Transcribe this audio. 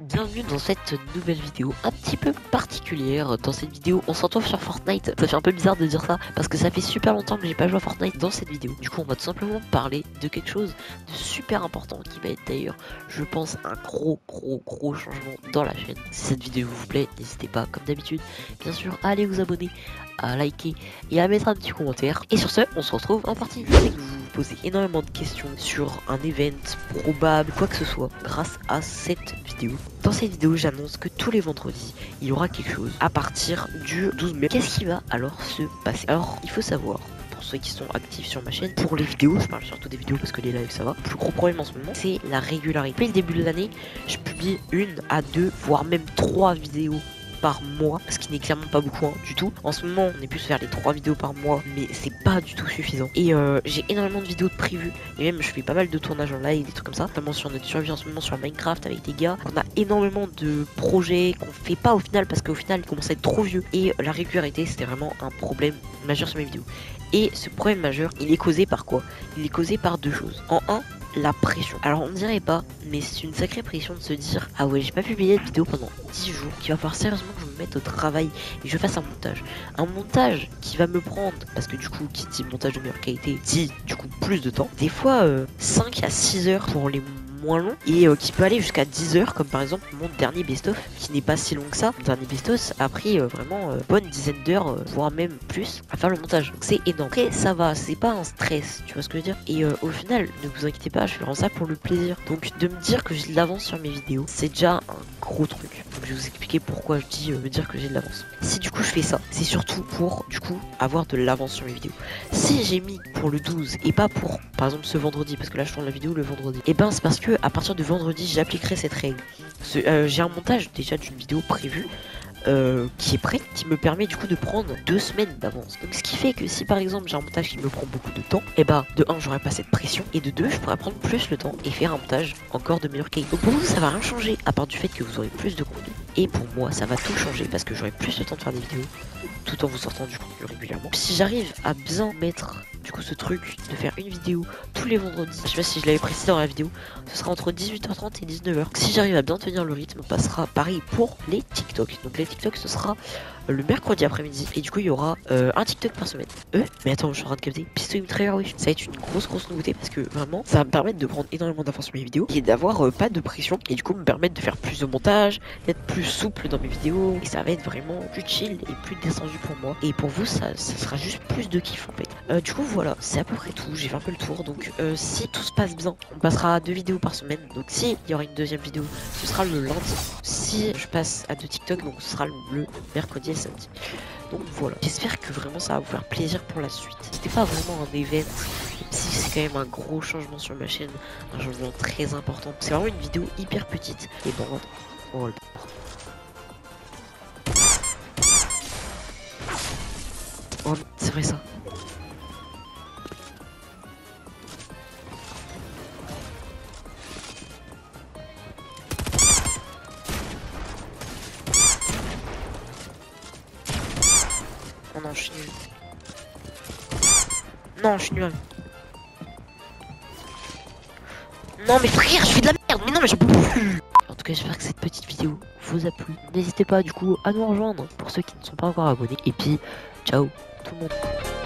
Bienvenue dans cette nouvelle vidéo un petit peu particulière. Dans cette vidéo on se retrouve sur Fortnite. Ça fait un peu bizarre de dire ça parce que ça fait super longtemps que j'ai pas joué à Fortnite dans cette vidéo. Du coup on va tout simplement parler de quelque chose de super important qui va être d'ailleurs je pense un gros changement dans la chaîne. Si cette vidéo vous plaît, n'hésitez pas comme d'habitude bien sûr à aller vous abonner, à liker et à mettre un petit commentaire. Et sur ce on se retrouve en partie. Je sais que vous vous posez énormément de questions sur un event probable, quoi que ce soit, grâce à cette vidéo. Dans cette vidéo, j'annonce que tous les vendredis, il y aura quelque chose à partir du 12 mai. Qu'est-ce qui va alors se passer? Alors, il faut savoir, pour ceux qui sont actifs sur ma chaîne, pour les vidéos, je parle surtout des vidéos parce que les lives ça va. Le plus gros problème en ce moment, c'est la régularité. Depuis le début de l'année, je publie 1 à 2, voire même 3 vidéos par mois, ce qui n'est clairement pas beaucoup du tout. En ce moment on est plus faire les 3 vidéos par mois, mais c'est pas du tout suffisant. Et j'ai énormément de vidéos de prévues, et même je fais pas mal de tournages en live, des trucs comme ça, notamment sur notre survie en ce moment sur Minecraft avec des gars. On a énormément de projets qu'on fait pas au final parce qu'au final ils commencent à être trop vieux, et la régularité c'était vraiment un problème majeur sur mes vidéos. Et ce problème majeur, il est causé par quoi? Il est causé par deux choses. En un, la pression. Alors on dirait pas, mais c'est une sacrée pression de se dire ah ouais j'ai pas publié de vidéo pendant 10 jours, qu'il va falloir sérieusement que je me mette au travail et je fasse un montage. Un montage qui va me prendre, parce que du coup qui dit montage de meilleure qualité dit du coup plus de temps, des fois 5 à 6 heures pour les moins long, et qui peut aller jusqu'à 10 heures, comme par exemple mon dernier best-of qui n'est pas si long que ça. Mon dernier best-of a pris vraiment bonne dizaine d'heures, voire même plus à faire le montage, donc c'est énorme. Après ça va, c'est pas un stress, tu vois ce que je veux dire. Et au final ne vous inquiétez pas, je fais vraiment ça pour le plaisir. Donc de me dire que j'ai de l'avance sur mes vidéos, c'est déjà un gros truc. Donc je vais vous expliquer pourquoi je dis me dire que j'ai de l'avance. Si du coup je fais ça, c'est surtout pour du coup avoir de l'avance sur mes vidéos. Si j'ai mis pour le 12 et pas pour par exemple ce vendredi, parce que là je tourne la vidéo le vendredi, et ben c'est parce que à partir de vendredi j'appliquerai cette règle. J'ai un montage déjà d'une vidéo prévue qui est prêt, qui me permet du coup de prendre 2 semaines d'avance. Donc ce qui fait que si par exemple j'ai un montage qui me prend beaucoup de temps, et bah de 1 j'aurai pas cette pression, et de 2 je pourrais prendre plus le temps et faire un montage encore de meilleure qualité. Donc pour vous ça va rien changer à part du fait que vous aurez plus de contenu, et pour moi ça va tout changer parce que j'aurai plus le temps de faire des vidéos tout en vous sortant du contenu régulièrement. Si j'arrive à bien mettre du coup ce truc de faire une vidéo tous les vendredis, je sais pas si je l'avais précisé dans la vidéo, ce sera entre 18h30 et 19h. Si j'arrive à bien tenir le rythme, on passera pareil pour les TikTok. Donc les TikTok ce sera le mercredi après-midi, et du coup il y aura un TikTok par semaine. Mais attends, je suis en train de capter Pistol Trailer, oui. Ça va être une grosse nouveauté parce que vraiment ça va me permettre de prendre énormément d'infos sur mes vidéos et d'avoir pas de pression, et du coup me permettre de faire plus de montage, d'être plus souple dans mes vidéos, et ça va être vraiment plus chill et plus descendu pour moi, et pour vous ça sera juste plus de kiff en fait. Du coup voilà, c'est à peu près tout, j'ai fait un peu le tour. Donc si tout se passe bien, on passera à 2 vidéos par semaine. Donc si il y aura une deuxième vidéo, ce sera le lundi. Si je passe à 2 TikTok, donc ce sera le mercredi et samedi. Donc voilà, j'espère que vraiment ça va vous faire plaisir pour la suite. C'était pas vraiment un event, même si c'est quand même un gros changement sur ma chaîne, un changement très important. C'est vraiment une vidéo hyper petite. Et bon, oh, oh c'est vrai ça. Oh non, je suis nul. Non, je suis nul. Non mais frère, je fais de la merde. Mais non mais j'en peux plus. En tout cas, j'espère que cette petite vidéo vous a plu. N'hésitez pas du coup à nous rejoindre pour ceux qui ne sont pas encore abonnés. Et puis, ciao tout le monde.